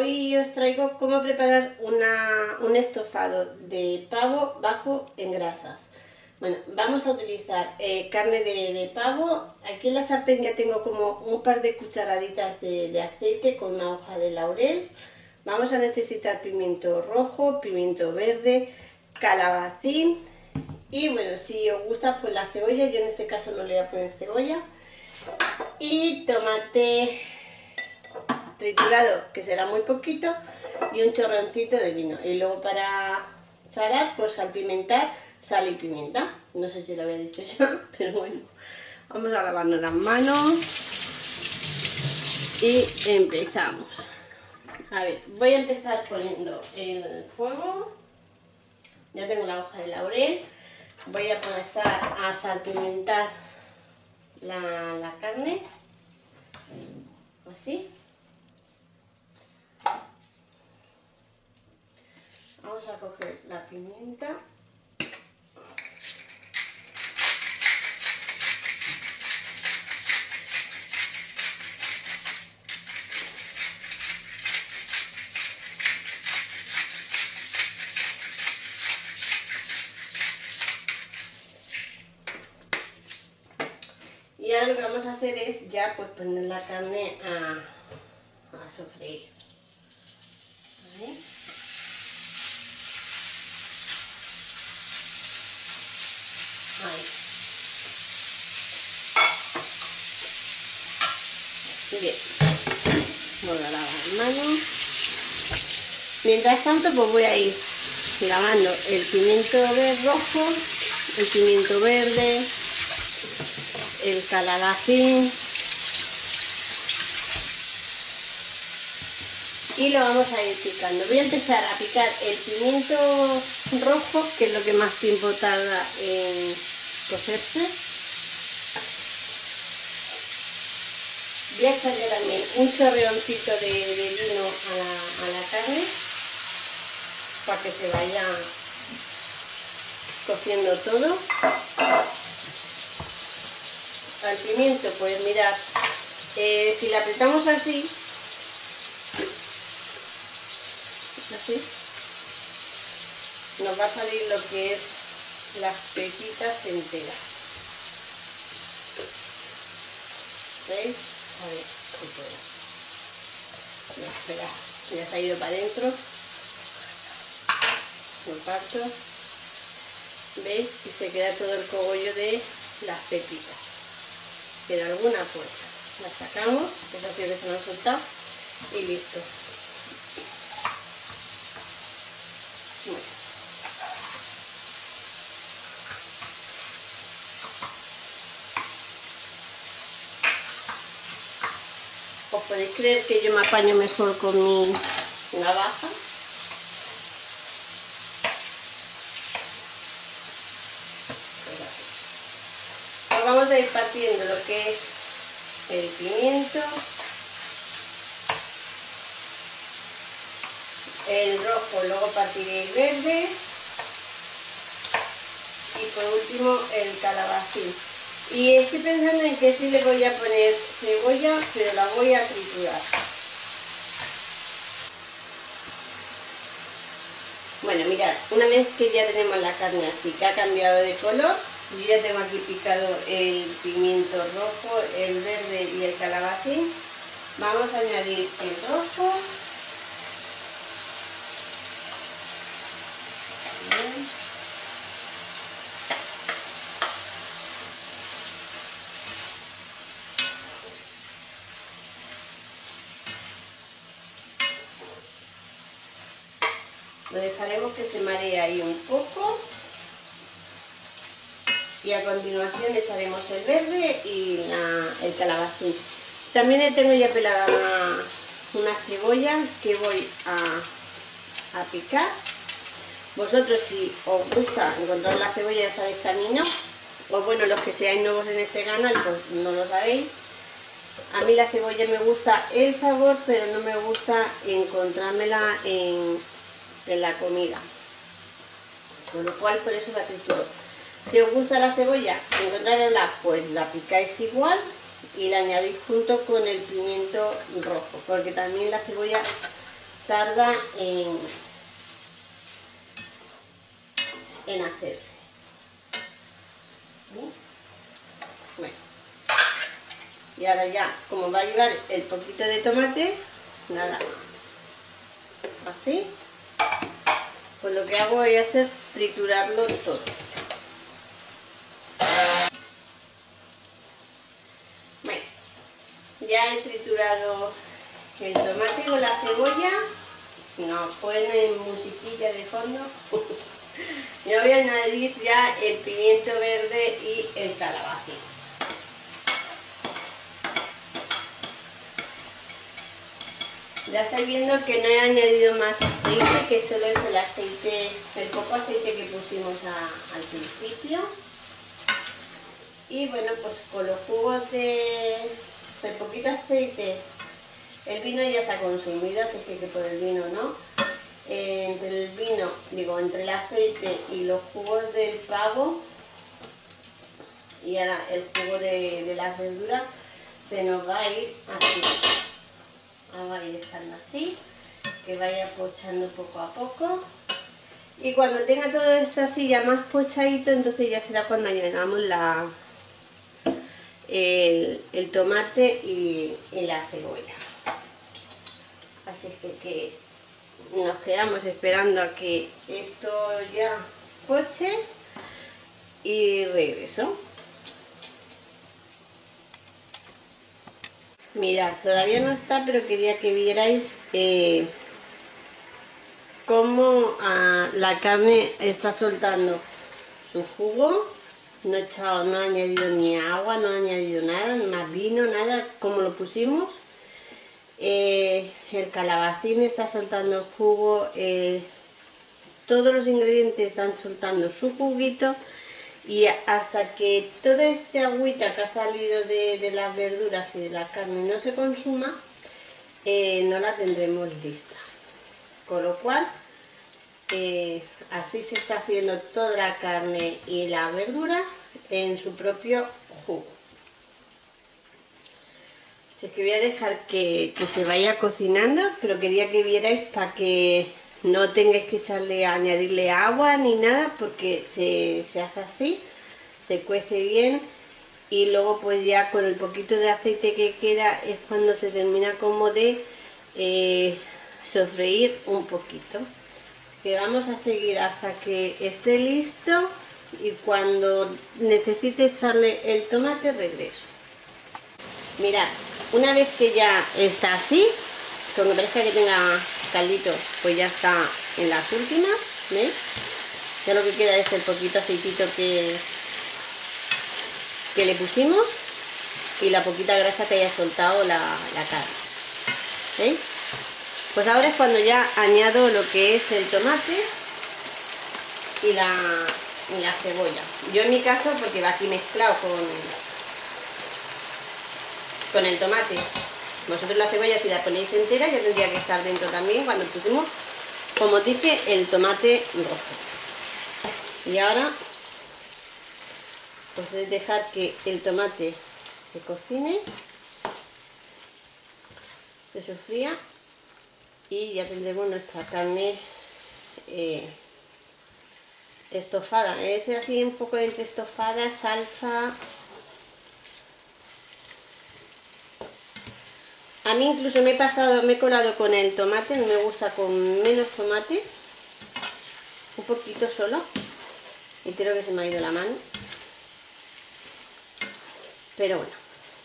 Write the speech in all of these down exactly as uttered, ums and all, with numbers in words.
Hoy os traigo cómo preparar una, un estofado de pavo bajo en grasas. Bueno, vamos a utilizar eh, carne de, de pavo. Aquí en la sartén ya tengo como un par de cucharaditas de, de aceite con una hoja de laurel. Vamos a necesitar pimiento rojo, pimiento verde, calabacín y bueno, si os gusta pues la cebolla, yo en este caso no le voy a poner cebolla, y tomate triturado, que será muy poquito, y un chorroncito de vino. Y luego para salar, pues salpimentar, sal y pimienta. No sé si lo había dicho ya, pero bueno. Vamos a lavarnos las manos y empezamos. A ver, voy a empezar poniendo el fuego. Ya tengo la hoja de laurel. Voy a comenzar a salpimentar la, la carne. Así. Vamos a coger la pimienta. Y ahora lo que vamos a hacer es ya pues poner la carne a, a sofreír. ¿Vale? Ahí. Bien, voy a lavar las manos. Mientras tanto pues voy a ir lavando el pimiento verde rojo, el pimiento verde, el calabacín y lo vamos a ir picando. Voy a empezar a picar el pimiento rojo, que es lo que más tiempo tarda en cocerse. Voy a echarle también un chorreoncito de, de vino a la, a la carne para que se vaya cociendo todo. Al pimiento, pues mirad, eh, si la apretamos así, así, nos va a salir lo que es las pepitas enteras. ¿Veis? A ver si puedo. No, espera, ya se ha ido para adentro. Lo parto. ¿Veis? Y se queda todo el cogollo de las pepitas. Queda alguna, pues la sacamos, eso sí que se lo han soltado y listo. Bueno. Os podéis creer que yo me apaño mejor con mi navaja. Pues así. Pues vamos a ir partiendo lo que es el pimiento, el rojo, luego partiré el verde y por último el calabacín. Y estoy pensando en que sí le voy a poner cebolla, pero la voy a triturar. Bueno, mirad, una vez que ya tenemos la carne así, que ha cambiado de color, yo ya tengo aquí picado el pimiento rojo, el verde y el calabacín. Vamos a añadir el rojo. Bien. Lo dejaremos que se maree ahí un poco. Y a continuación echaremos el verde y la, el calabacín. También tengo ya pelada una, una cebolla que voy a, a picar. Vosotros, si os gusta encontrar la cebolla, ya sabéis que a mí no. O bueno, los que seáis nuevos en este canal, pues no lo sabéis. A mí la cebolla me gusta el sabor, pero no me gusta encontrármela en, en la comida. Con lo cual, por eso la trituro. Si os gusta la cebolla, encontrarosla, pues la picáis igual y la añadís junto con el pimiento rojo, porque también la cebolla tarda en, en hacerse. ¿Sí? Bueno, y ahora ya, como va a llevar el poquito de tomate, nada, así, pues lo que hago voy a hacer triturarlo todo. Bueno, ya he triturado el tomate con la cebolla. Nos ponen musiquilla de fondo. Yo voy a añadir ya el pimiento verde y el calabacín. Ya estáis viendo que no he añadido más aceite, que solo es el aceite, el poco aceite que pusimos a, al principio. Y bueno, pues con los jugos de, de poquito aceite, el vino ya se ha consumido, así que, que por el vino no. Eh, entre el vino, digo, entre el aceite y los jugos del pavo y ahora el jugo de, de las verduras, se nos va a ir así. Vamos a ir dejando así, que vaya pochando poco a poco. Y cuando tenga todo esto así ya más pochadito, entonces ya será cuando añadamos la, el, el tomate y, y la cebolla. Así es que, que nos quedamos esperando a que esto ya poche y regreso. Mirad, todavía no está, pero quería que vierais eh, cómo ah, la carne está soltando su jugo. No he echado, no he añadido ni agua, no he añadido nada, más vino, nada, como lo pusimos. Eh, el calabacín está soltando el jugo, eh, todos los ingredientes están soltando su juguito. Y hasta que toda esta agüita que ha salido de, de las verduras y de la carne no se consuma, eh, no la tendremos lista. Con lo cual, eh, así se está haciendo toda la carne y la verdura en su propio jugo. Así que voy a dejar que, que se vaya cocinando, pero quería que vierais para que no tengáis que echarle, añadirle agua ni nada, porque se, se hace así, se cuece bien y luego pues ya con el poquito de aceite que queda es cuando se termina como de eh, sofreír un poquito. Que vamos a seguir hasta que esté listo y cuando necesite echarle el tomate regreso. Mirad, una vez que ya está así, cuando parezca que tenga caldito, pues ya está en las últimas, ¿veis? Ya lo que queda es el poquito aceitito que, que le pusimos y la poquita grasa que haya soltado la, la carne, ¿veis? Pues ahora es cuando ya añado lo que es el tomate y la, y la cebolla. Yo en mi caso, porque va aquí mezclado con, con el tomate. Vosotros la cebolla, si la ponéis entera, ya tendría que estar dentro también cuando pusimos, como os dije, el tomate rojo. Y ahora pues es dejar que el tomate se cocine, se sofría y ya tendremos nuestra carne eh, estofada. Es así un poco entre estofada, salsa. A mí incluso me he pasado, me he colado con el tomate, no me gusta con menos tomate, un poquito solo, y creo que se me ha ido la mano, pero bueno,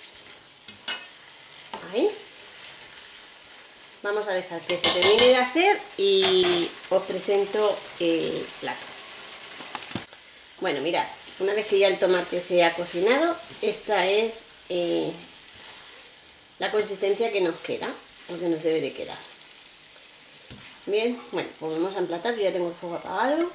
ahí, vamos a dejar que se termine de hacer y os presento el plato. Bueno, mirad, una vez que ya el tomate se ha cocinado, esta es eh, la consistencia que nos queda, o que nos debe de quedar. Bien, bueno, pues vamos a emplatar, yo ya tengo el fuego apagado.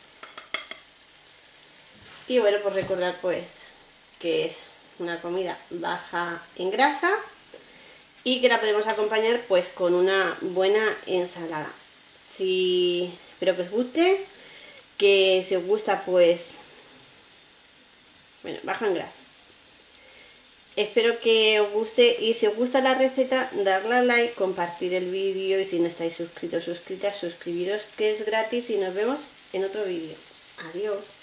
Y bueno, pues recordar pues que es una comida baja en grasa y que la podemos acompañar pues con una buena ensalada. Si, espero que os guste, que si os gusta pues, bueno, baja en grasa. Espero que os guste y si os gusta la receta, darle a like, compartir el vídeo y si no estáis suscritos, suscritas, suscribiros que es gratis y nos vemos en otro vídeo. Adiós.